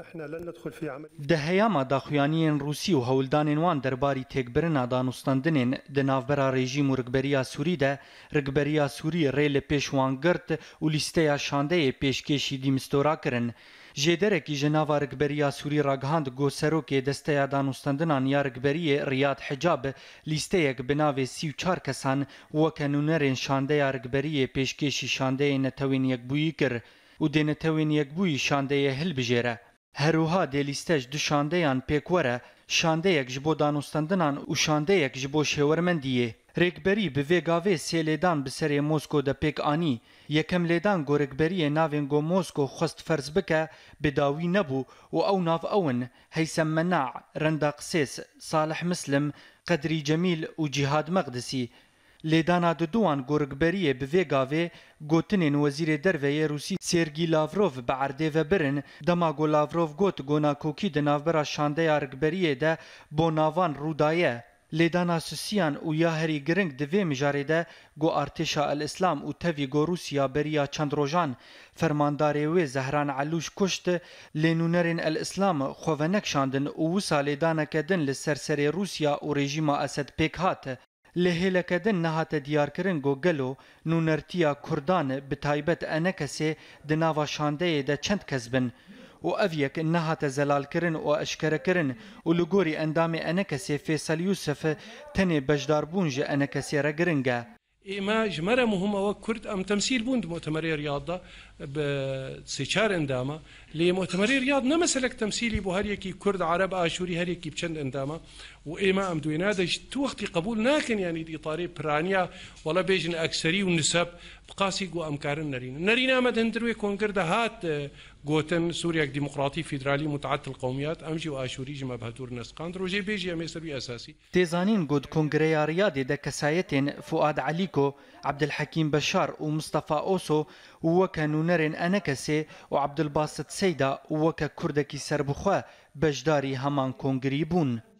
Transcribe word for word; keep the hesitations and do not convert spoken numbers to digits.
ده هیاما داخویانین روسی و هولدانین وان درباری تکبرنا دانوستاندنین ده نافبرا رژیم و رگبریا سوری ده رگبریا سوری ریل پیشوان گرت و لیسته شانده پیشکشی دیمستورا کرن جدرکی جناوا رگبریا سوری راگهاند گو سروک دسته دانوستاندنان یا رگبری ریاد حجاب لیسته یک بناو سی و چار کسان و کنونرین شانده رگبری پیشکشی شانده نتوین یک بویی کر و ده نتوین یک بویی شانده هل بجیره هروها د لیستج دو شاندهیان پیکوره شانده یک جبو دانوستاندنان و شانده یک جبو شورمندیه رگبری به ویگاوی سی لیدان بسری موسکو ده پیک آنی یکم لیدان گو رگبری ناوین گو موسکو خست فرز بکه بداوی نبو و او ناف اون هیثم مناع رنداق سیس صالح مسلم قدری جمیل و جهاد مقدسی لیدانا دوان گورگبریه به ویگاوی گوتنین وزیر دروی روسی سرگی لاوروف به عرده و برن دما گو لاوروف گوت گونا کوکی د ناوبرا شانده رگبریه ده بو ناوان رودایه لیدانا سوسیان و یا هری گرنگ دوی مجاره ده گو ارتشا الاسلام و تاوی گو روسیا بریا چند روژان فرمانداری وی زهران علوش کشت لینونرین الاسلام خوونک شاندن و وسا لیدانا کدن لسرسری روسیا و رژیم اسد پیک هات لهلکدن نهات دیارکرین گو گلو نونرتیا کردان بتایبت انکسی دناوا شانده ده چند کسبن و اویک نهات زلال کرن و اشکره کرن و لگوری اندام انکسی فیصل یوسف تنی بجدار بونج انکسی را گرنگه إما جمرة مهمة وكرد أم تمثيل بوند مؤتمري رياض ده بسيشار اندامة لمؤتمري رياض نمسلك تمثيلي بهريكي كرد عرب آشوري هريكي بچند اندامة وإما أم دوينا ده تو وقت قبول ناكن يعني دي طاري برانيا ولا بيجن أكثري والنسب بقاسي قو أمكارن نرين نرين أمد هندروي كونكرد هات قوتن سوريا ديمقراطي فيدرالي متعدد القوميات أمجي وآشوري جمع بهدور نسقان روجي بيجي أمي سروي أساسي تيزانين قد كونغريا رياضي ده كسايتين فؤاد عليكو عبد الحكيم بشار ومصطفى أوسو وكا نونرين أنكسي وعبد الباسط سيدا وكا كردكي سربخوا بجداري همان كونغري بون